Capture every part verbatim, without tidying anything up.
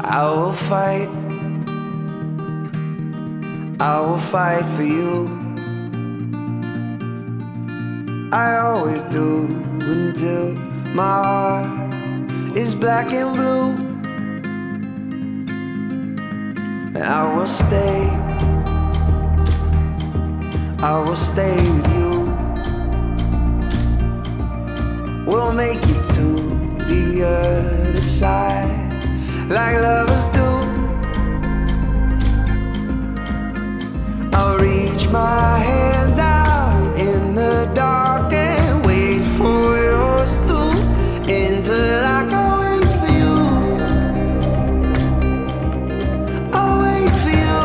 I will fight, I will fight for you. I always do until my heart is black and blue. And I will stay, I will stay with you. We'll make it to the other side like lovers do. I'll reach my hands out in the dark and wait for yours to until I can wait for you. I'll wait for you.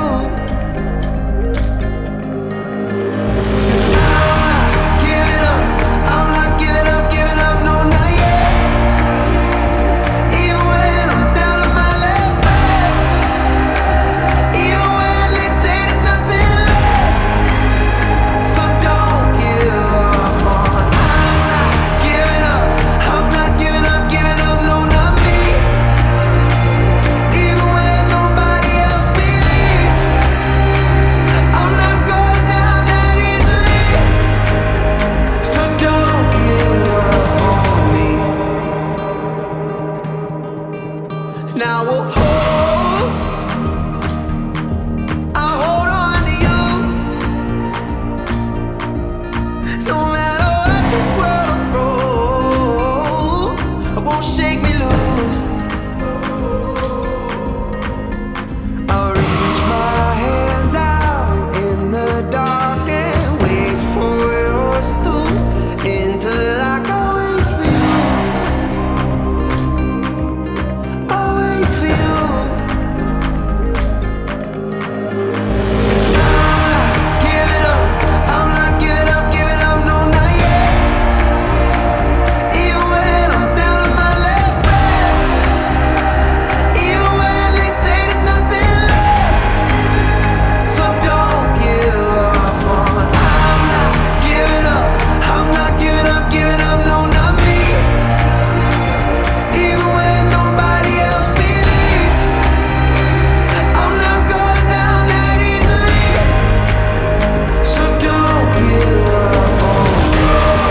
'Cause I'm not giving up, I'm not giving up, giving up, no, not yet. Even when I'm down to my last breath, even when they say there's nothing left. So don't give up on. I'm not giving up, I'm not giving up, giving up, no, not me. Even when nobody else believes, I'm not going down that easily. So don't give up on me. Now we'll hold, I'll hold on to you. No matter what this world will throw, it won't shake me loose. I'll reach my hands out in the dark and wait for yours to until I can wait for you. I'll wait for you. 'Cause I'm not giving up, I'm not giving up, giving up, no, not yet. Even when I'm down to my last breath, even when they say there's nothing left. So don't give up on. I'm not giving up, I'm not giving up, giving up, no, not me. Even when nobody else believes, I'm not going down that easily. So don't give up on me.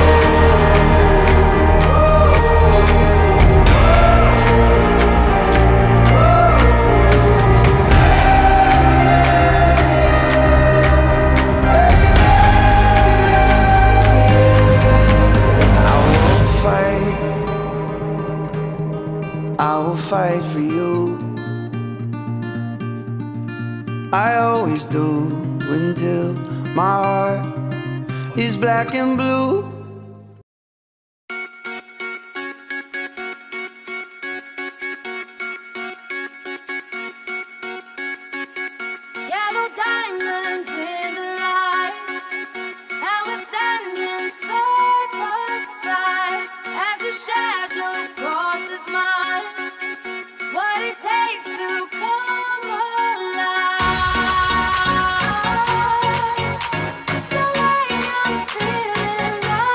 I will fight, I will fight for you. I always do until my heart is black and blue. Yellow diamonds in the light, and we're standing side by side as your shadow crosses mine. What it takes to come alive. It's the way I'm feeling. I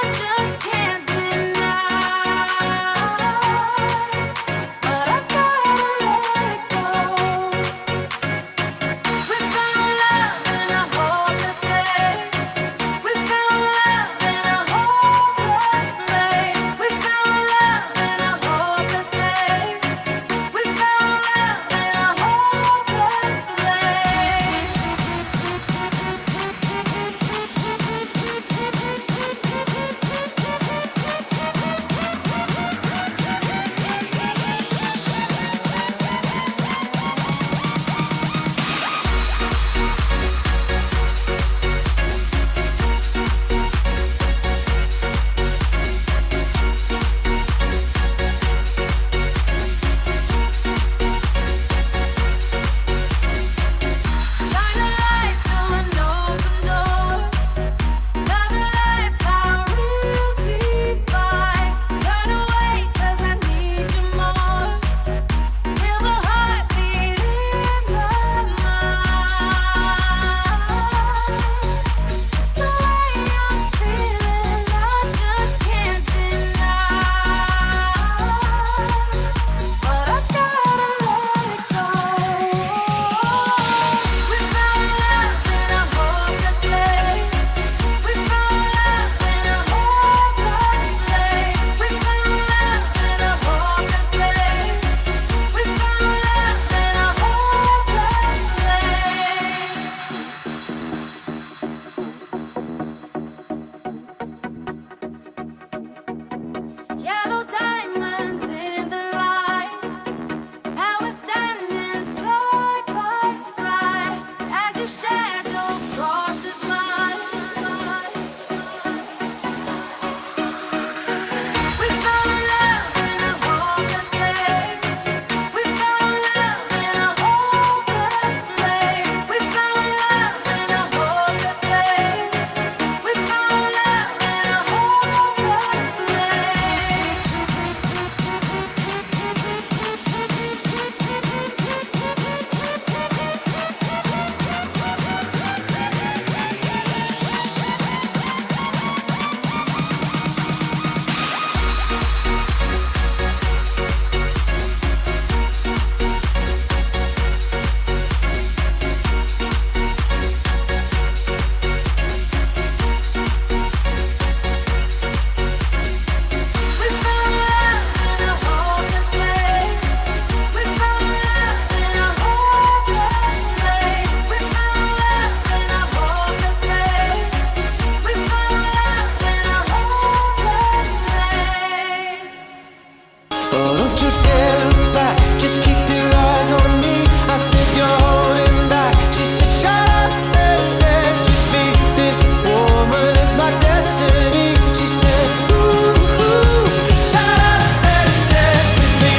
Oh, don't you dare look back, just keep your eyes on me. I said you're holding back. She said shut up and dance with me. This woman is my destiny. She said ooh, ooh, shut up and dance with me.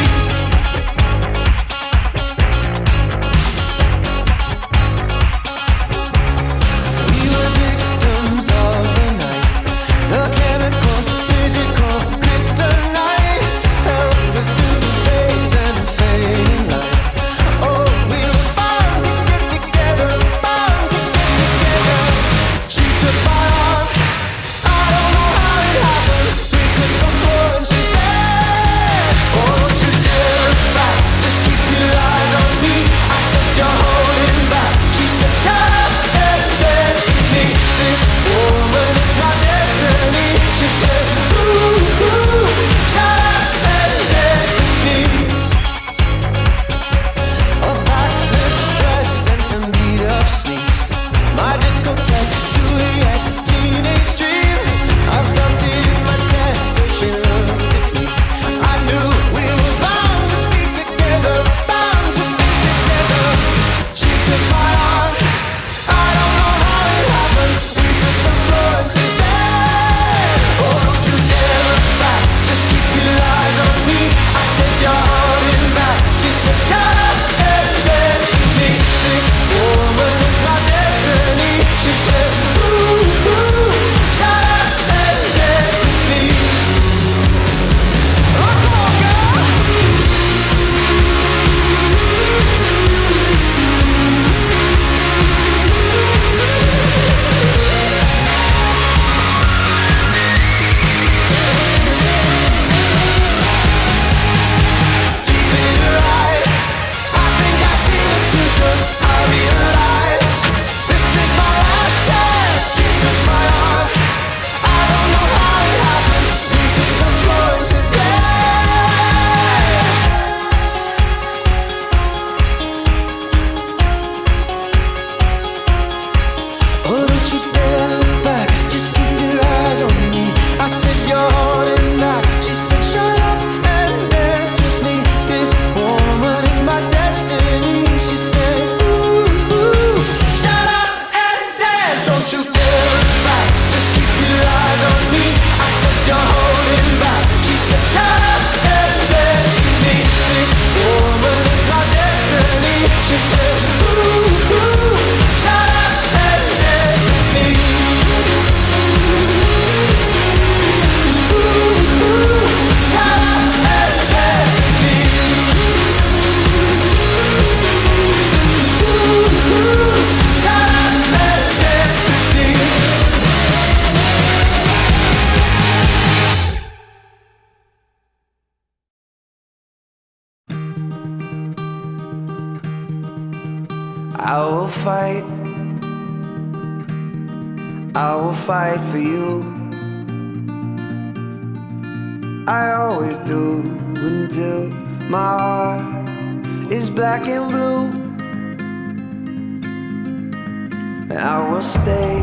We were victims of the night, the chemical, physical kryptonite held us to the base and the fading light. Oh, we were bound to get together, bound to get together. She took my arm, I don't know how it happened. We took the floor and she said, oh, don't you dare look back, just keep your eyes on me. I said you're holding back. She said shut up and dance with me. This woman is my destiny. She said ooh, ooh, shut up and dance with me. A backless dress and some beat up sneaks, my discotheque Juliet teenage dream. I felt it in my chest as she looked at me. I knew we were bound to be together, bound to be together. She took my arm, I don't know how it happened. We took the floor and she said, oh, don't you dare look back, just keep your eyes on me. I said you're holding back. She said shut up and dance with me. This woman is my destiny. She said ooh, ooh, shut up and dance with me. Oh, come on, girl. Deep in her eyes, I think I see the future. I realize this is my last chance. She took my arm, I don't know how it happened. We took the floor and she said, oh, don't you dare look back, just keep your eyes on me. I said you're holding back. She said shut up and dance with me. This woman is my destiny. She said ooh, ooh, shut up and dance. Don't you dare look back, just keep your eyes on me. I said you're holding back. She said shut up and dance with me. This woman is my destiny. She said ooh, ooh, shut up and dance with me. Ooh, ooh, shut up and dance with me. Ooh, ooh, shut up and dance with me. I will fight, I will fight for you. I always do until my heart is black and blue. And I will stay,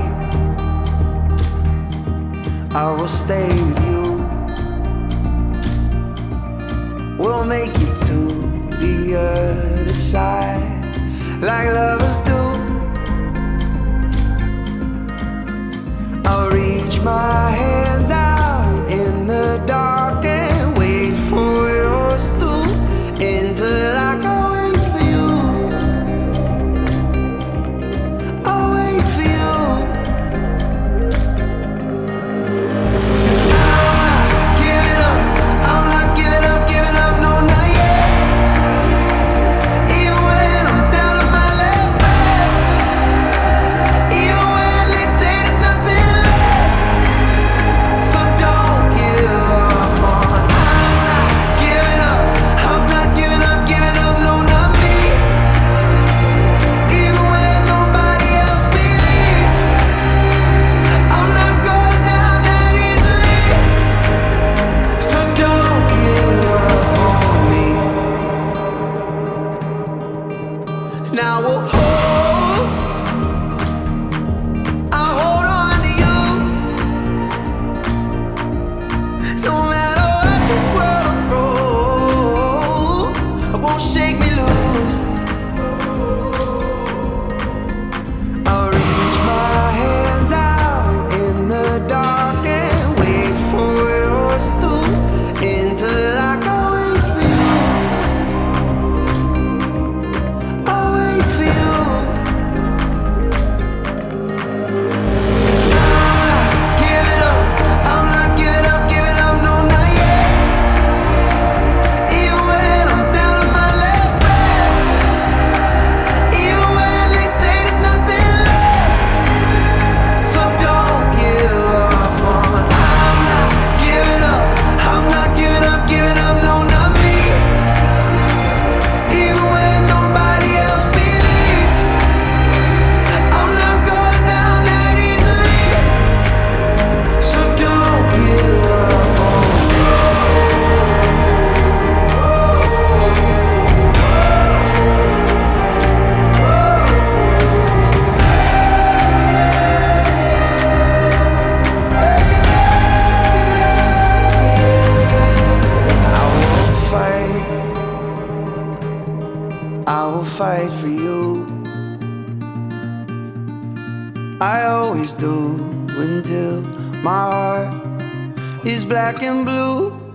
I will stay with you. We'll make it to the other side like lovers do. I'll reach my hands out in the dark and wait for yours too, until I can wait for you. I'll wait for you. 'Cause I'm not giving up, I'm not giving up, giving up, no, not yet. Even when I'm down to my last breath, even when they say there's nothing left, will fight for you. I always do until my heart is black and blue.